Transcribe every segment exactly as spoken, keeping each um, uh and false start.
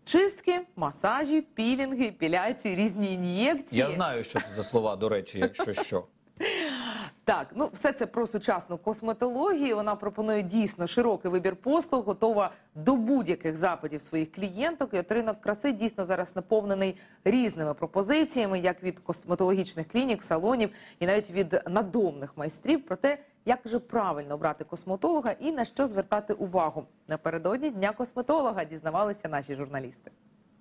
Чистки, масажі, пілінги, епіляції, різні ін'єкції. Я знаю, що це за слова, до речі, якщо що. Так, ну все це про сучасну косметологію. Вона пропонує дійсно широкий вибір послуг, готова до будь-яких запитів своїх клієнток. І от ринок краси дійсно зараз наповнений різними пропозиціями, як від косметологічних клінік, салонів і навіть від надомних майстрів. Про те, як же правильно обрати косметолога і на що звертати увагу. Напередодні Дня косметолога дізнавалися наші журналісти.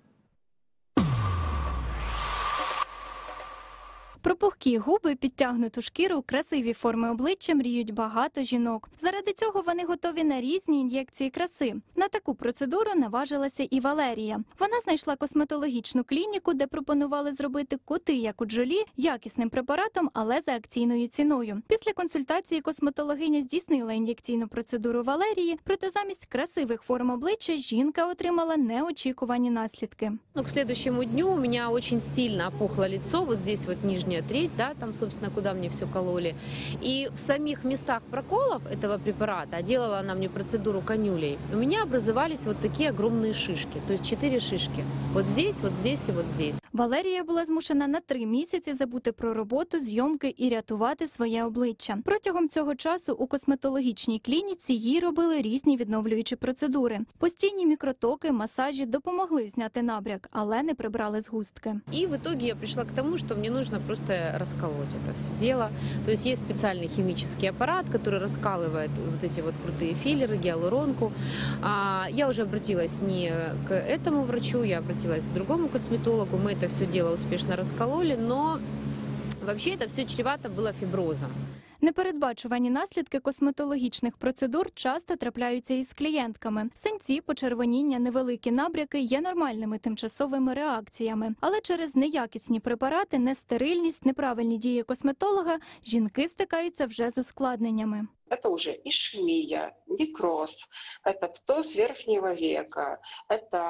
Про пухкі губи, підтягнуту шкіру, красиві форми обличчя мріють багато жінок. Заради цього вони готові на різні ін'єкції краси. На таку процедуру наважилася і Валерія. Вона знайшла косметологічну клініку, де пропонували зробити кути, як у Джолі, якісним препаратом, але за акційною ціною. Після консультації косметологиня здійснила ін'єкційну процедуру Валерії, проте замість красивих форм обличчя жінка отримала неочікувані наслідки. Ну, к следующему дню у меня очень сильно опухло лицо, вот здесь вот нижняя треть, да, там, собственно, куда мне все кололи. И в самих местах проколов этого препарата, делала она мне процедуру канюлей, у меня образовались вот такие огромные шишки, то есть четыре шишки. Вот здесь, вот здесь и вот здесь. Валерія була змушена на три місяці забути про роботу, зйомки і рятувати своє обличчя. Протягом цього часу у косметологічній клініці їй робили різні відновлюючі процедури. Постійні мікротоки, масажі допомогли зняти набряк, але не прибрали згустки. И в итоге я пришла к тому, что мне нужно просто расколоть это все дело. То есть есть специальный химический аппарат, который раскалывает вот эти вот крутые филлеры, гиалуронку. А, я уже обратилась не к этому врачу, я обратилась к другому косметологу. Мы это все дело успешно раскололи, но вообще это все чревато было фиброзом. Непередбачувані наслідки косметологічних процедур часто трапляються із клієнтками. Синці, почервоніння, невеликі набряки є нормальними тимчасовими реакціями. Але через неякісні препарати, нестерильність, неправильні дії косметолога жінки стикаються вже з ускладненнями. Это уже ишемия, некроз, это птоз верхнего века, это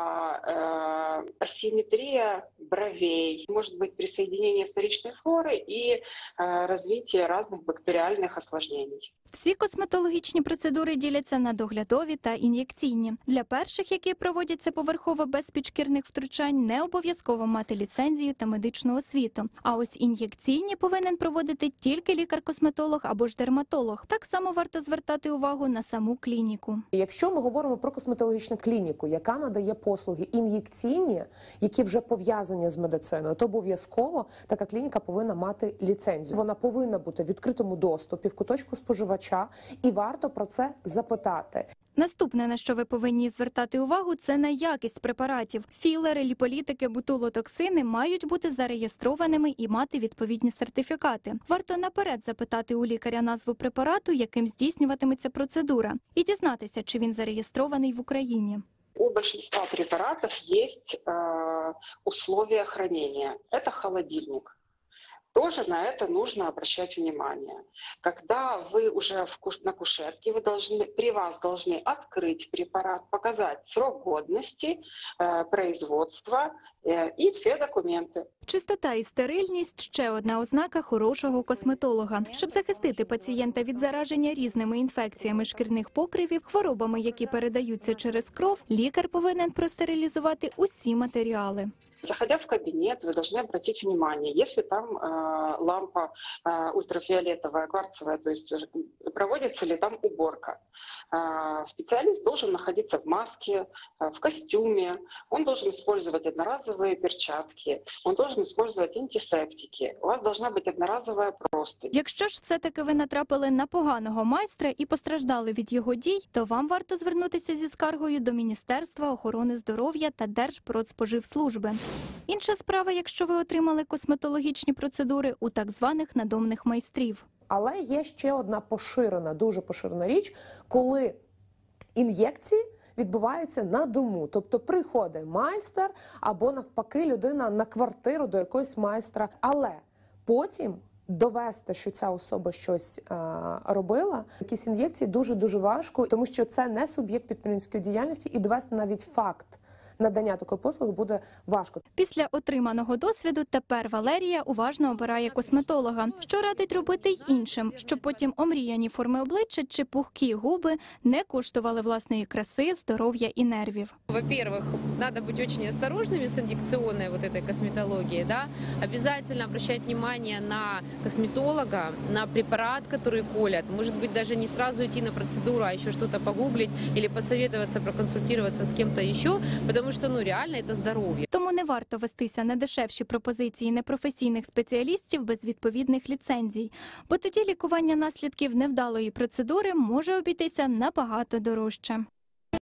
э, асимметрия бровей, может быть присоединение вторичной флоры и э, развитие разных бактериальных осложнений. Всі косметологічні процедури діляться на доглядові та ін'єкційні. Для перших, які проводяться поверхово без підшкірних втручань, не обов'язково мати ліцензію та медичну освіту. А ось ін'єкційні повинен проводити тільки лікар-косметолог або ж дерматолог. Так само варто звертати увагу на саму клініку. Якщо ми говоримо про косметологічну клініку, яка надає послуги ін'єкційні, які вже пов'язані з медициною, то обов'язково така клініка повинна мати ліцензію. Вона повинна бути в відкритому доступі, в куточку споживача, і варто про це запитати. Наступне, на що ви повинні звертати увагу, це на якість препаратів. Філери, ліполітики, ботулотоксини мають бути зареєстрованими і мати відповідні сертифікати. Варто наперед запитати у лікаря назву препарату, яким здійснюватиметься процедура, і дізнатися, чи він зареєстрований в Україні. У большинства препаратов есть э, условия хранения. Это холодильник. Тоже на это нужно обращать внимание. Когда вы уже в куш... на кушетке, вы должны, при вас должны открыть препарат, показать срок годности, э, производства э, и все документы. Чистота і стерильність – ще одна ознака хорошого косметолога. Щоб захистити пацієнта від зараження різними інфекціями шкірних покривів, хворобами, які передаються через кров, лікар повинен простерилізувати усі матеріали. Заходя в кабинет, вы должны обратить внимание, если там э, лампа э, ультрафиолетовая, кварцевая, то есть проводится ли там уборка. Э, специалист должен находиться в маске, э, в костюме, он должен использовать одноразовые перчатки, он должен использовать антисептики. У вас должна быть одноразовая простынь. Якщо ж все-таки ви натрапили на поганого майстра і постраждали від його дій, то вам варто звернутися зі скаргою до Міністерства охорони здоров'я та Держпродспоживслужби. Інша справа, якщо ви отримали косметологічні процедури у так званих надомних майстрів. Але є ще одна поширена, дуже поширена річ, коли ін'єкції відбуваються на дому. Тобто приходить майстер або навпаки людина на квартиру до якогось майстра. Але потім довести, що ця особа щось а, робила, якісь ін'єкції дуже-дуже важко, тому що це не суб'єкт підприємницької діяльності і довести навіть факт надання такої послуги буде важко. Після отриманого досвіду тепер Валерія уважно обирає косметолога, що радить робити й іншим, щоб потім омріяні форми обличчя чи пухкі губи не коштували власної краси, здоров'я і нервів. Во-первых, надо быть очень осторожными с инъекционной вот этой косметологией, да. Обязательно обращать внимание на косметолога, на препарат, который колят. Может быть, даже не сразу идти на процедуру, а еще что-то погуглить или посоветоваться, проконсультироваться с кем-то еще, потому что, ну, реально это здоровье. Тому не варто вестися на дешевші пропозиції непрофесійних спеціалістів без відповідних ліцензій, бо тоді лікування наслідків невдалої процедури може обійтися набагато дорожче.